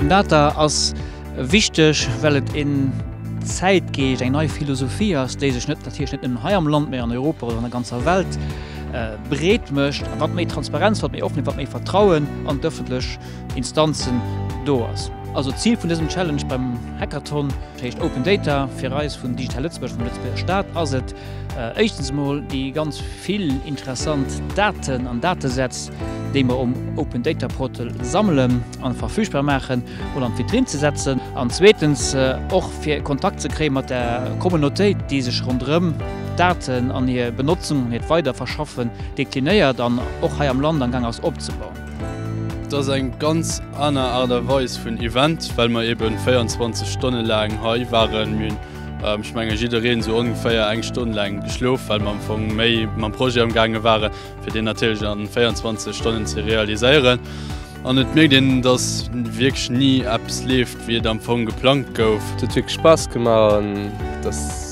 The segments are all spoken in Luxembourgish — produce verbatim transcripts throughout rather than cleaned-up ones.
Open Data als wichtig, weil es in Zeit geht, eine neue Philosophie ist, die sich nicht, natürlich nicht in einem Land mehr in Europa oder in der ganzen Welt äh, breit möchte, was mehr Transparenz, was mehr Offenheit, was mehr Vertrauen an die öffentlichen Instanzen da ist. Also Ziel von diesem Challenge beim Hackathon heißt Open Data für Reis von Digital Lützburg von Lützburger Stadt. Also äh, erstens mal die ganz viel interessante Daten und Datensätze, die wir um Open Data Portal sammeln und verfügbar machen oder für drin zu setzen. Und zweitens äh, auch für Kontakt zu kriegen mit der Community, die sich rundherum Daten an ihre Benutzung nicht weiter verschaffen, dekliniert dann auch hier am Land angang aus abzubauen. Das ist ein ganz andere Art und Weise von Event, weil wir eben vierundzwanzig Stunden lang hier waren. Wir, ähm, ich meine, jeder reden so ungefähr eine Stunde lang geschlafen, weil man von Mai mein Projekt umgegangen war, für den natürlich an vierundzwanzig Stunden zu realisieren. Und ich merke, dass wirklich nie etwas läuft, wie dann von geplant wurde. Es hat wirklich Spaß gemacht und das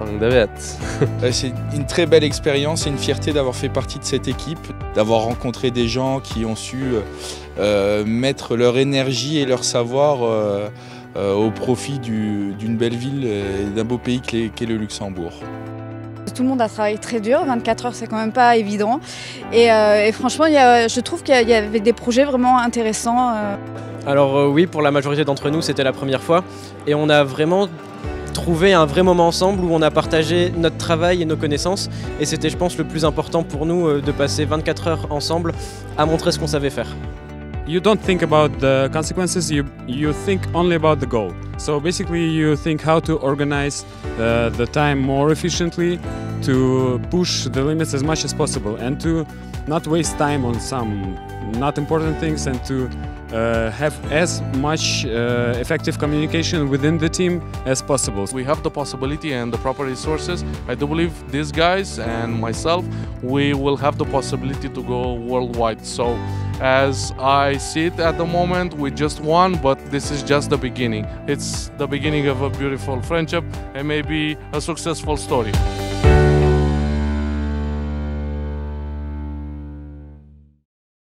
C'est une très belle expérience et une fierté d'avoir fait partie de cette équipe, d'avoir rencontré des gens qui ont su euh, mettre leur énergie et leur savoir euh, euh, au profit du, d'une belle ville et d'un beau pays qu'est le Luxembourg. Tout le monde a travaillé très dur, vingt-quatre heures c'est quand même pas évident et, euh, et franchement il y a, je trouve qu'il y avait des projets vraiment intéressants. Euh. Alors euh, oui, pour la majorité d'entre nous c'était la première fois et on a vraiment trouvé un vrai moment ensemble où on a partagé notre travail et nos connaissances et c'était je pense le plus important pour nous euh, de passer vingt-quatre heures ensemble à montrer ce qu'on savait faire. You don't think about the consequences, you, you think only about the goal. So basically you think how to organize the, the time more efficiently, to push the limits as much as possible and to not waste time on some not important things and to uh, have as much uh, effective communication within the team as possible. We have the possibility and the proper resources. I do believe these guys and myself, we will have the possibility to go worldwide. So as I see it at the moment, we just won, but this is just the beginning. It's the beginning of a beautiful friendship and maybe a successful story.